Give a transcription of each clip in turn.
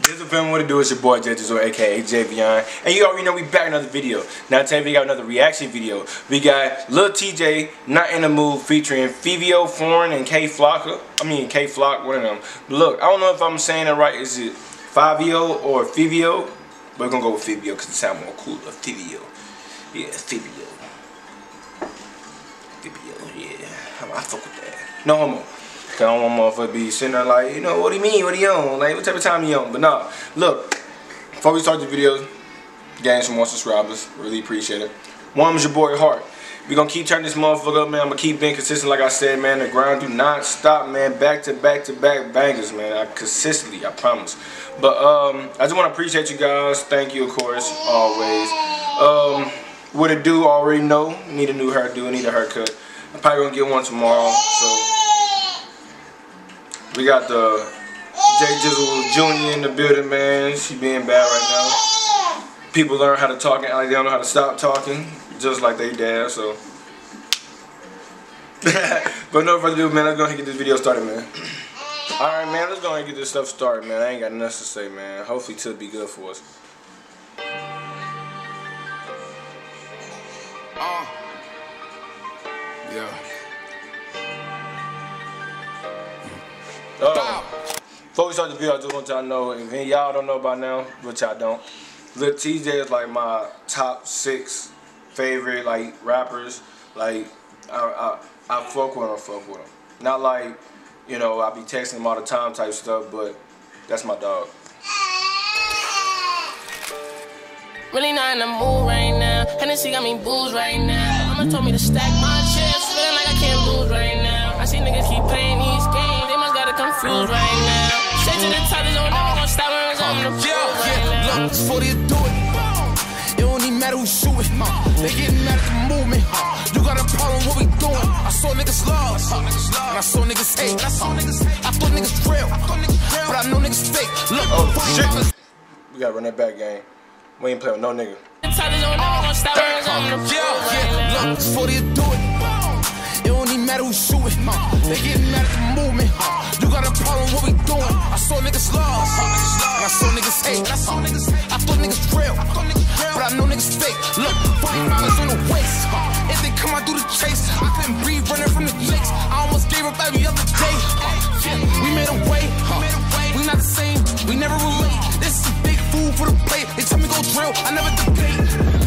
Here's the film. What to do? It's your boy Judges, or aka Javion, and you already know we back another video. Now today we got another reaction video. We got Lil TJ, Not in the Mood, featuring Fivio Foreign and K Flock, one of them. But look, I don't know if I'm saying it right. Is it Fivio or Fivio? But we're gonna go with Fivio because it sounds more cooler. Fivio, yeah, Fivio, yeah. I fuck with that. No homo. Cause I don't want motherfucker be sitting there like, you know, what do you mean? What are you on? Like, what type of time you on? But nah, look, before we start the video, gain some more subscribers. Really appreciate it. One was your boy Hart. We gonna keep turning this motherfucker up, man. I'm gonna keep being consistent, like I said, man. The grind do not stop, man. Back to back to back bangers, man. Consistently, I promise. But I just wanna appreciate you guys. Thank you, of course, always. What it do? Already know. Need a new hairdo. Need a haircut. I'm probably gonna get one tomorrow. So. We got the J Jizzle Jr. in the building, man. She being bad right now. People learn how to talk and like they don't know how to stop talking, just like they dad, so. But no further ado, man, let's go ahead and get this video started, man. Alright, man, let's go ahead and get this stuff started, man. I ain't got nothing to say, man. Hopefully it'll be good for us. Yeah. Before we start the video, I just want y'all to know, if y'all don't know by now, which y'all don't, Lil TJ is like my top 6 favorite like rappers. Like I fuck with him. Not like, you know, I be texting him all the time type stuff, but that's my dog. Really not in the mood right now. Hennessy got me booze right now. Mama told me to stack my chips, feeling like I can't lose right now. I see niggas keep playing these games, they must got it confused right now. Straight to the top, there's no never gonna stop when I'm the floor right now. Look, before they do it, it don't even matter who's shooting. They getting mad at the movement. You got a problem, what we doing? I saw niggas love, and I saw niggas hate. I thought niggas real, but I know niggas fake. Look, oh shit, we gotta run that back game. We ain't playing with no nigga. Look, before they do it, it don't even matter who's shooting. They getting mad at the movement. You got a problem, what we doing? I saw niggas love, and I saw niggas hate. I thought niggas real, but I know niggas fake. Look, $40 on the waist. If they come out through the chase, I couldn't breathe running from the lakes. I almost gave up every other day. We made a way. We not the same. We never relate. This is big food for the plate. They tell me go drill. I never debate.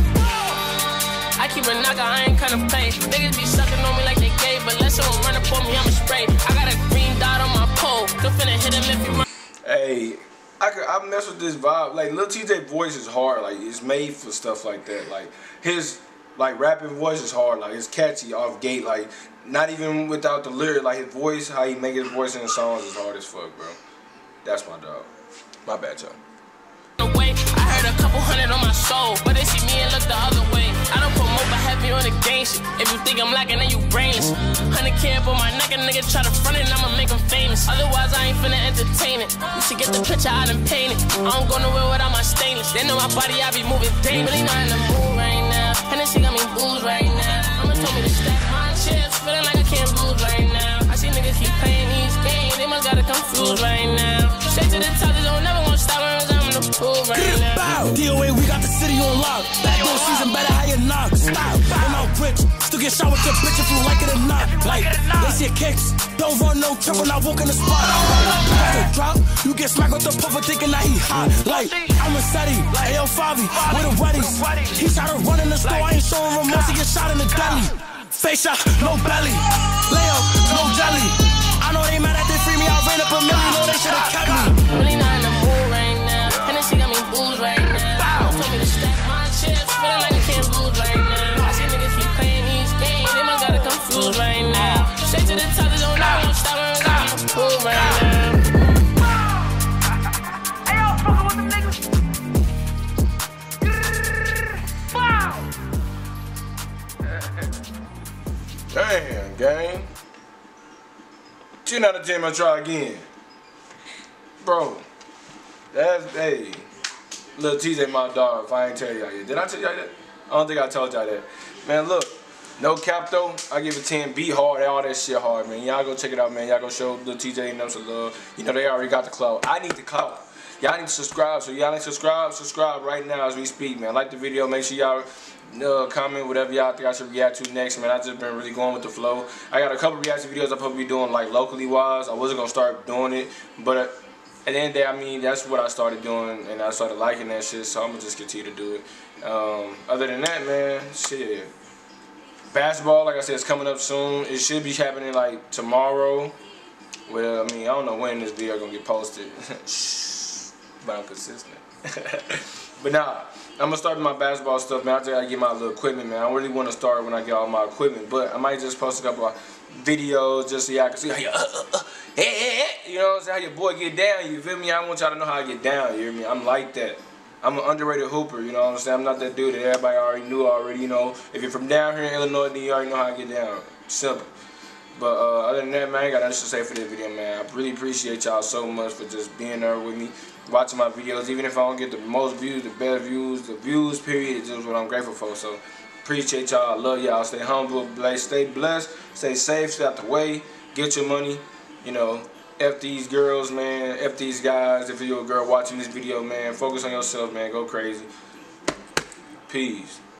I keep a knocker, I ain't kinda play. Niggas be sucking on me like they gay, but let someone run up on me, I'ma spray. I got a green dot on my pole. Could finna hit him if you run. Hey, I mess with this vibe. Like Lil TJ voice is hard. Like it's made for stuff like that. Like his rapping voice is hard. Like it's catchy off gate. Like not even without the lyric. Like his voice, how he make his voice in the songs is hard as fuck, bro. That's my dog. My bad, y'all. I heard a couple hundred on my soul, but they see me and look the other way. I don't promote but heavy on the gang shit. If you think I'm lacking, then you brainless. 100K up on my neck, a nigga try to front it, and I'ma make him famous. Otherwise, I ain't finna entertain it. You should get the picture, I done paint it. I don't go nowhere without my stainless. They know my body, I be moving dangerous. Really not in the mood right now. Hennessy got me booze right now. Mama told me to stack my chips, feeling like I can't lose right now. I see niggas keep playing these games, they must got it confused right now. Straight to the top, they don't never gonna stop when I'm in the pool right now. DOA, we got the city on lock. Backdoor season, better how you knock. Stop, and I'm rich. Still get shot with your bitch if you like it or not. Like, they see kicks. Don't run no trip when I walk in the spot. Drop, you get smacked with the puffer thinking that he hot. Like, I'm a SETI, like Ayo Favi, with the weddies. He tried to run in the store, I ain't showing remorse. He get shot in the deli. Face shot, no belly. Lay up, no jelly. I know they mad at they free me, I ran up a million, know they should've kept me. Really not in the mood right now. Hennessy got me booze right now. Told me to stack my chips, feeling like I can't lose right now. I see niggas keep playing these games, they must got it confused right now. Straight to the top, they don't know I'm stop when I'm in the pool right now. Hey, y'all fucking with the niggas. Wow. Damn, gang. 10 out of 10, I'll try again. Bro, that's, hey, Lil TJ my dog, if I ain't tell y'all yet. Did I tell y'all that? I don't think I told y'all that. Man, look, no cap though, I give it 10. Be hard, all that shit hard, man. Y'all go check it out, man. Y'all go show Lil TJ and them some love. You know, they already got the clout. I need the clout. Y'all need to subscribe. So y'all ain't subscribe right now as we speak, man. Like the video. Make sure y'all comment whatever y'all think I should react to next, man. I just been really going with the flow. I got a couple reaction videos I'm supposed to be doing like locally wise. I wasn't gonna start doing it, but at the end of the day, I mean, that's what I started doing, and I started liking that shit, so I'm gonna just continue to do it. Other than that, man, shit. Basketball, like I said, is coming up soon. It should be happening like tomorrow. Well, I mean, I don't know when this video is gonna get posted, but I'm consistent. But nah, I'm gonna start my basketball stuff, man. I just gotta get my little equipment, man. I really want to start when I get all my equipment, but I might just post a couple of videos just so y'all can see how you, you know what I'm saying, how your boy get down, you feel me? I want y'all to know how I get down, you hear me? I'm like that. I'm an underrated hooper, you know what I'm saying? I'm not that dude that everybody already knew already, you know. If you're from down here in Illinois, then you already know how I get down. Simple. But other than that, man, I ain't got nothing to say for this video, man. I really appreciate y'all so much for just being there with me, watching my videos. Even if I don't get the most views, the best views, the views, period, is just what I'm grateful for. So, appreciate y'all. I love y'all. Stay humble, stay blessed, stay safe, stay out the way, get your money, you know. F these girls, man. F these guys. If you're a girl watching this video, man, focus on yourself, man. Go crazy. Peace.